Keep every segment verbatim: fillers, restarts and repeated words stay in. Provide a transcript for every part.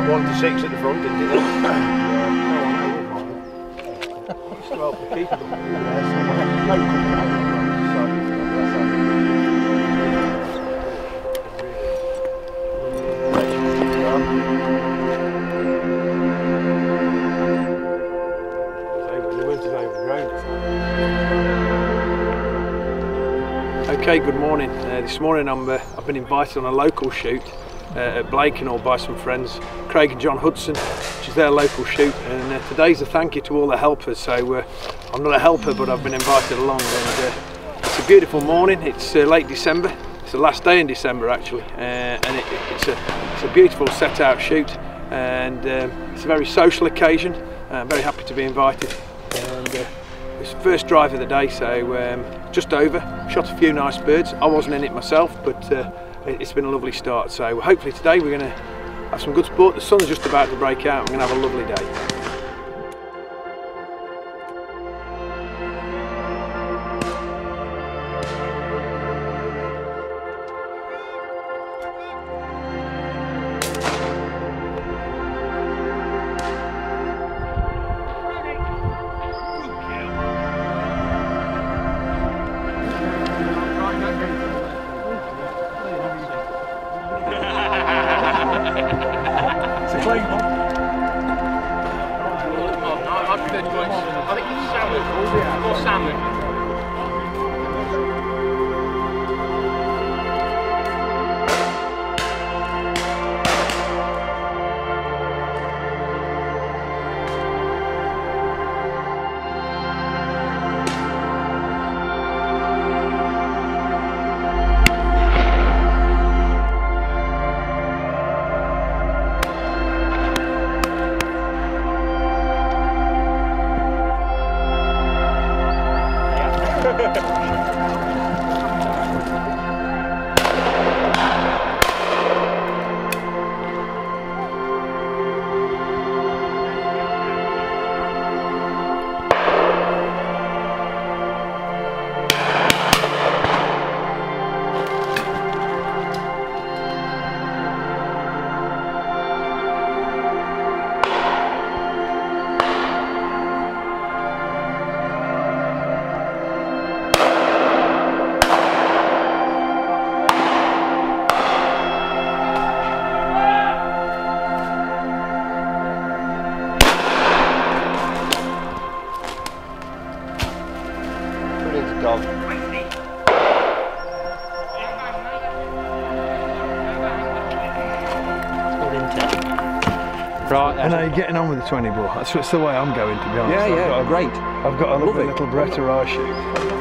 like one to six at the front, didn't you? Just to help the keeper. Okay, good morning. Uh, this morning I'm, uh, I've been invited on a local shoot uh, at Blakenhall by some friends, Craig and John Hudson, which is their local shoot, and uh, today's a thank you to all the helpers. So uh, I'm not a helper, but I've been invited along, and uh, it's a beautiful morning. It's uh, late December. It's the last day in December actually, uh, and it, it's, a, it's a beautiful set out shoot, and um, it's a very social occasion. I'm very happy to be invited. And, uh, It's the first drive of the day, so um, just over. Shot a few nice birds. I wasn't in it myself, but uh, it's been a lovely start. So hopefully today we're going to have some good sport. The sun's just about to break out. We're going to have a lovely day. I think it's salmon, or salmon. Dog. Right, and how are you getting on with the twenty ball? That's, that's the way I'm going, to be honest. Yeah, I've yeah, got a, great. I've got a lovely Love it. little Beretta eye shoot.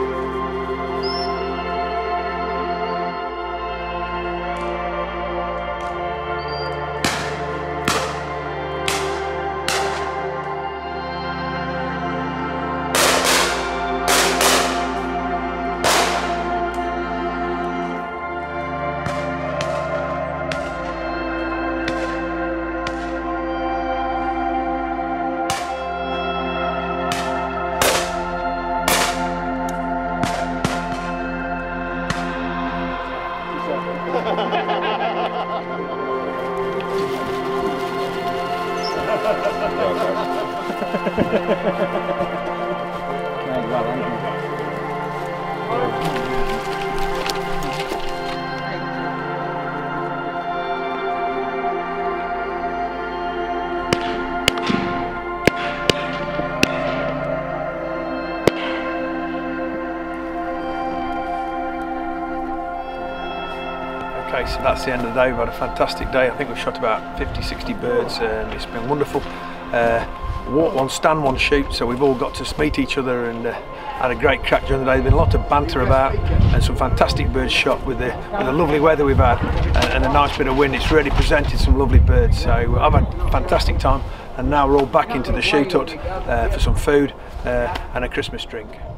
Okay, so that's the end of the day. We've had a fantastic day. I think we've shot about fifty, sixty birds, and it's been wonderful. Uh, walk one, stand one, shoot, so we've all got to meet each other and uh, had a great crack during the day. There's been a lot of banter about and some fantastic birds shot with the, with the lovely weather we've had and, and a nice bit of wind. It's really presented some lovely birds, so I've had a fantastic time, and now we're all back into the shoot hut uh, for some food uh, and a Christmas drink.